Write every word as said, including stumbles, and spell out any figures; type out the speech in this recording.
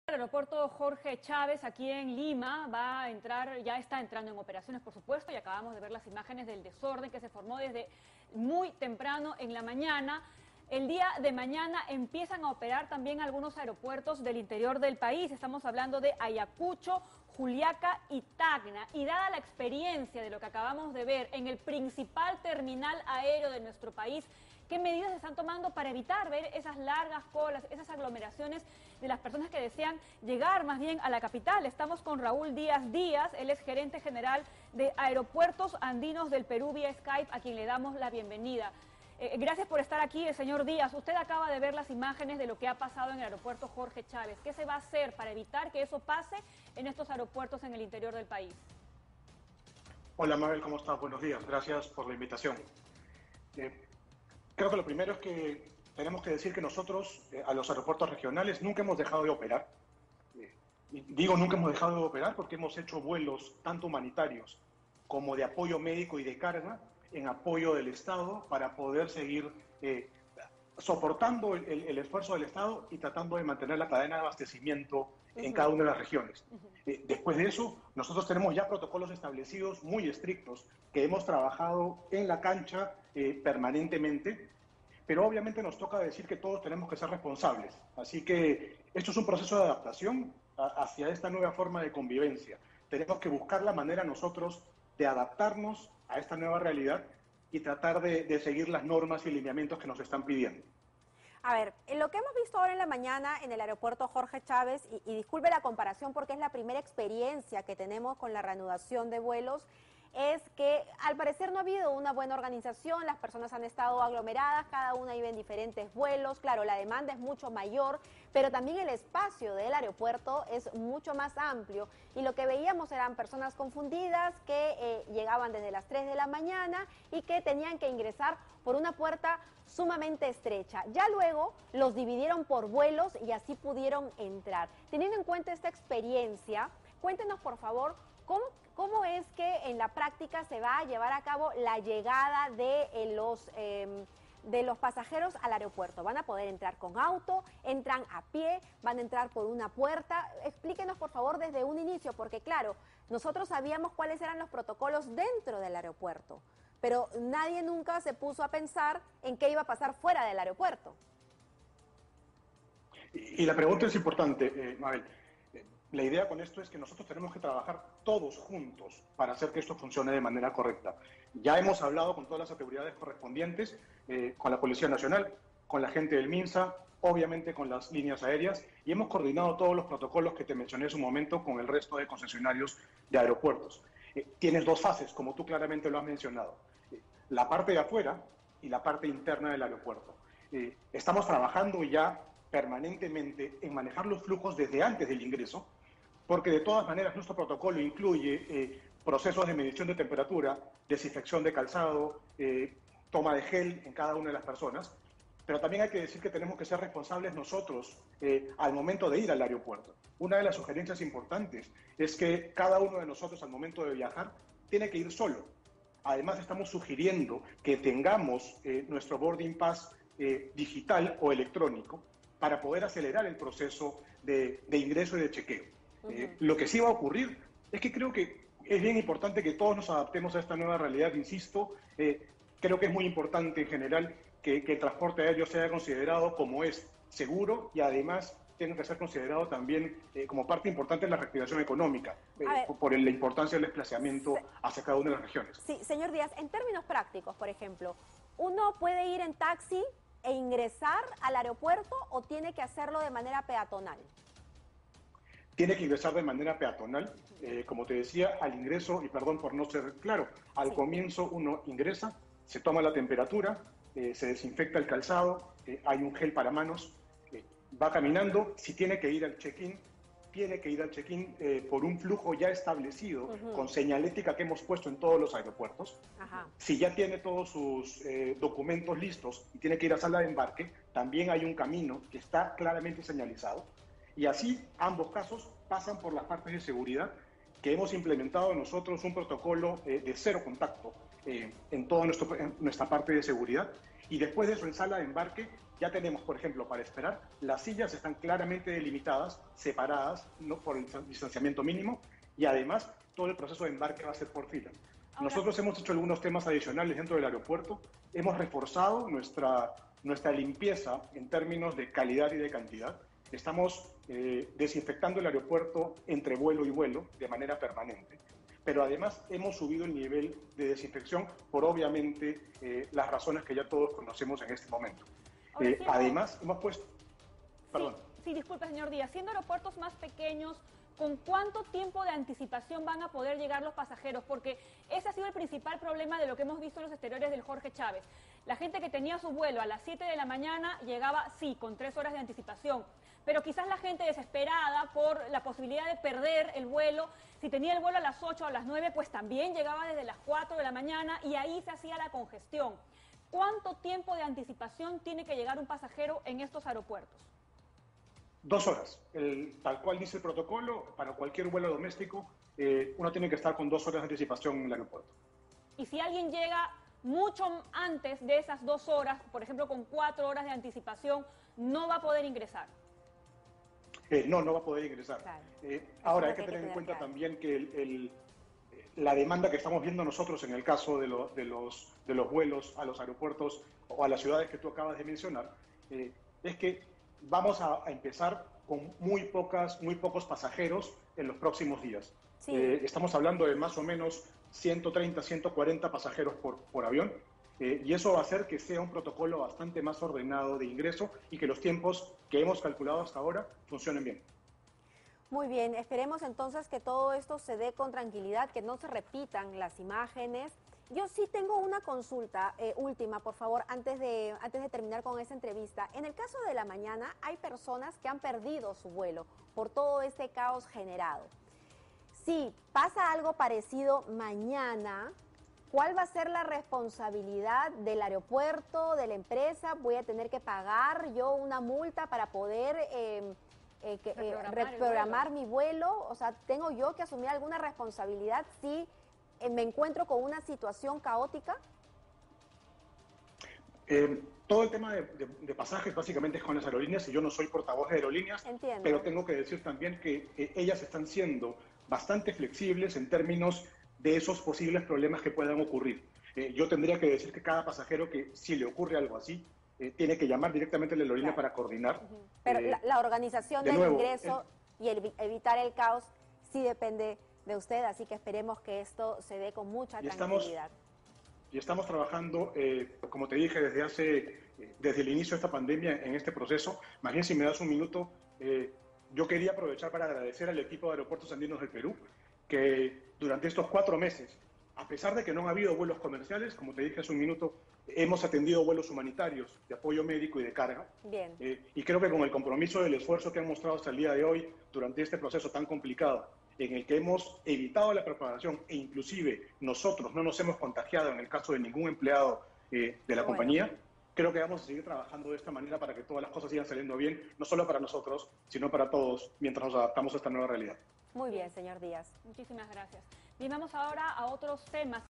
El aeropuerto Jorge Chávez aquí en Lima va a entrar, ya está entrando en operaciones, por supuesto, y acabamos de ver las imágenes del desorden que se formó desde muy temprano en la mañana. El día de mañana empiezan a operar también algunos aeropuertos del interior del país. Estamos hablando de Ayacucho, Juliaca y Tacna. Y dada la experiencia de lo que acabamos de ver en el principal terminal aéreo de nuestro país, ¿qué medidas se están tomando para evitar ver esas largas colas, esas aglomeraciones de las personas que desean llegar más bien a la capital? Estamos con Raúl Díaz Díaz, él es gerente general de Aeropuertos Andinos del Perú vía Skype, a quien le damos la bienvenida. Eh, gracias por estar aquí, señor Díaz. Usted acaba de ver las imágenes de lo que ha pasado en el aeropuerto Jorge Chávez. ¿Qué se va a hacer para evitar que eso pase en estos aeropuertos en el interior del país? Hola, Mabel, ¿cómo estás? Buenos días. Gracias por la invitación. Eh, creo que lo primero es que tenemos que decir que nosotros, eh, a los aeropuertos regionales, nunca hemos dejado de operar. Eh, y digo nunca hemos dejado de operar porque hemos hecho vuelos tanto humanitarios como de apoyo médico y de carga en apoyo del Estado para poder seguir eh, soportando el, el, el esfuerzo del Estado y tratando de mantener la cadena de abastecimiento uh-huh. en cada una de las regiones. Uh-huh. eh, después de eso, nosotros tenemos ya protocolos establecidos muy estrictos que hemos trabajado en la cancha eh, permanentemente, pero obviamente nos toca decir que todos tenemos que ser responsables. Así que esto es un proceso de adaptación a, hacia esta nueva forma de convivencia. Tenemos que buscar la manera nosotros de adaptarnos a esta nueva realidad y tratar de, de seguir las normas y lineamientos que nos están pidiendo. A ver, lo que hemos visto ahora en la mañana en el aeropuerto Jorge Chávez, y, y disculpe la comparación porque es la primera experiencia que tenemos con la reanudación de vuelos, es que al parecer no ha habido una buena organización, las personas han estado aglomeradas, cada una iba en diferentes vuelos, claro, la demanda es mucho mayor, pero también el espacio del aeropuerto es mucho más amplio y lo que veíamos eran personas confundidas que eh, llegaban desde las tres de la mañana y que tenían que ingresar por una puerta sumamente estrecha. Ya luego los dividieron por vuelos y así pudieron entrar. Teniendo en cuenta esta experiencia, cuéntenos por favor, ¿Cómo, ¿Cómo es que en la práctica se va a llevar a cabo la llegada de, eh, los, eh, de los pasajeros al aeropuerto? ¿Van a poder entrar con auto? ¿Entran a pie? ¿Van a entrar por una puerta? Explíquenos por favor desde un inicio, porque claro, nosotros sabíamos cuáles eran los protocolos dentro del aeropuerto, pero nadie nunca se puso a pensar en qué iba a pasar fuera del aeropuerto. Y, y la pregunta es importante, eh, Mabel. La idea con esto es que nosotros tenemos que trabajar todos juntos para hacer que esto funcione de manera correcta. Ya hemos hablado con todas las autoridades correspondientes, eh, con la Policía Nacional, con la gente del MINSA, obviamente con las líneas aéreas, y hemos coordinado todos los protocolos que te mencioné en su momento con el resto de concesionarios de aeropuertos. Eh, tienes dos fases, como tú claramente lo has mencionado, eh, la parte de afuera y la parte interna del aeropuerto. Eh, estamos trabajando ya permanentemente en manejar los flujos desde antes del ingreso, porque de todas maneras nuestro protocolo incluye eh, procesos de medición de temperatura, desinfección de calzado, eh, toma de gel en cada una de las personas, pero también hay que decir que tenemos que ser responsables nosotros eh, al momento de ir al aeropuerto. Una de las sugerencias importantes es que cada uno de nosotros al momento de viajar tiene que ir solo. Además estamos sugiriendo que tengamos eh, nuestro boarding pass eh, digital o electrónico para poder acelerar el proceso de, de ingreso y de chequeo. Uh-huh. eh, lo que sí va a ocurrir es que creo que es bien importante que todos nos adaptemos a esta nueva realidad, insisto, eh, creo que es muy importante en general que, que el transporte aéreo sea considerado como es seguro y además tiene que ser considerado también eh, como parte importante de la reactivación económica, eh, por, por la importancia del desplazamiento sí. hacia cada una de las regiones. Sí, señor Díaz, en términos prácticos, por ejemplo, ¿uno puede ir en taxi e ingresar al aeropuerto o tiene que hacerlo de manera peatonal? Tiene que ingresar de manera peatonal, eh, como te decía, al ingreso, y perdón por no ser claro, al sí. comienzo uno ingresa, se toma la temperatura, eh, se desinfecta el calzado, eh, hay un gel para manos, eh, va caminando, si tiene que ir al check-in, tiene que ir al check-in eh, por un flujo ya establecido, uh-huh. con señalética que hemos puesto en todos los aeropuertos. Ajá. Si ya tiene todos sus eh, documentos listos y tiene que ir a sala de embarque, también hay un camino que está claramente señalizado. Y así, ambos casos pasan por las partes de seguridad que hemos implementado nosotros un protocolo eh, de cero contacto eh, en toda nuestro, en nuestra parte de seguridad. Y después de eso, en sala de embarque, ya tenemos, por ejemplo, para esperar, las sillas están claramente delimitadas, separadas, no por el distanciamiento mínimo, y además todo el proceso de embarque va a ser por fila. Ahora, nosotros hemos hecho algunos temas adicionales dentro del aeropuerto, hemos reforzado nuestra, nuestra limpieza en términos de calidad y de cantidad. Estamos eh, desinfectando el aeropuerto entre vuelo y vuelo de manera permanente, pero además hemos subido el nivel de desinfección por obviamente eh, las razones que ya todos conocemos en este momento. Ahora, eh, siendo... Además hemos puesto... Perdón. Sí, sí, disculpe, señor Díaz, siendo aeropuertos más pequeños, ¿con cuánto tiempo de anticipación van a poder llegar los pasajeros? Porque ese ha sido el principal problema de lo que hemos visto en los exteriores del Jorge Chávez. La gente que tenía su vuelo a las siete de la mañana llegaba, sí, con tres horas de anticipación, pero quizás la gente desesperada por la posibilidad de perder el vuelo, si tenía el vuelo a las ocho o a las nueve, pues también llegaba desde las cuatro de la mañana y ahí se hacía la congestión. ¿Cuánto tiempo de anticipación tiene que llegar un pasajero en estos aeropuertos? Dos horas. El, tal cual dice el protocolo, para cualquier vuelo doméstico, eh, uno tiene que estar con dos horas de anticipación en el aeropuerto. Y si alguien llega mucho antes de esas dos horas, por ejemplo, con cuatro horas de anticipación, no va a poder ingresar. Eh, no, no va a poder ingresar. Claro. Eh, ahora hay que tener en cuenta claro. también que el, el, la demanda que estamos viendo nosotros en el caso de, lo, de, los, de los vuelos a los aeropuertos o a las ciudades que tú acabas de mencionar, eh, es que vamos a, a empezar con muy, pocas, muy pocos pasajeros en los próximos días. Sí. Eh, estamos hablando de más o menos ciento treinta, ciento cuarenta pasajeros por, por avión. Eh, y eso va a hacer que sea un protocolo bastante más ordenado de ingreso y que los tiempos que hemos calculado hasta ahora funcionen bien. Muy bien, esperemos entonces que todo esto se dé con tranquilidad, que no se repitan las imágenes. Yo sí tengo una consulta eh, última, por favor, antes de, antes de terminar con esta entrevista. En el caso de la mañana, hay personas que han perdido su vuelo por todo este caos generado. Si pasa algo parecido mañana, ¿cuál va a ser la responsabilidad del aeropuerto, de la empresa? ¿Voy a tener que pagar yo una multa para poder eh, eh, que, eh, reprogramar, reprogramar vuelo. mi vuelo? O sea, ¿tengo yo que asumir alguna responsabilidad si eh, me encuentro con una situación caótica? Eh, todo el tema de, de, de pasajes básicamente es con las aerolíneas y yo no soy portavoz de aerolíneas. Entiendo. Pero tengo que decir también que eh, ellas están siendo bastante flexibles en términos de esos posibles problemas que puedan ocurrir. Eh, yo tendría que decir que cada pasajero que si le ocurre algo así, eh, tiene que llamar directamente a la aerolínea claro. para coordinar. Uh-huh. Pero eh, la, la organización de del nuevo, ingreso el, y el, evitar el caos sí depende de usted, así que esperemos que esto se dé con mucha y tranquilidad. Estamos, y estamos trabajando, eh, como te dije, desde hace, eh, desde el inicio de esta pandemia en este proceso. Más bien, si me das un minuto, eh, yo quería aprovechar para agradecer al equipo de Aeropuertos Andinos del Perú, que durante estos cuatro meses, a pesar de que no ha habido vuelos comerciales, como te dije hace un minuto, hemos atendido vuelos humanitarios, de apoyo médico y de carga. Bien. Eh, y creo que con el compromiso del esfuerzo que han mostrado hasta el día de hoy, durante este proceso tan complicado, en el que hemos evitado la propagación e inclusive nosotros no nos hemos contagiado en el caso de ningún empleado eh, de la Qué compañía, bueno. Creo que vamos a seguir trabajando de esta manera para que todas las cosas sigan saliendo bien, no solo para nosotros, sino para todos, mientras nos adaptamos a esta nueva realidad. Muy bien, señor Díaz. Muchísimas gracias. Bien, vamos ahora a otros temas.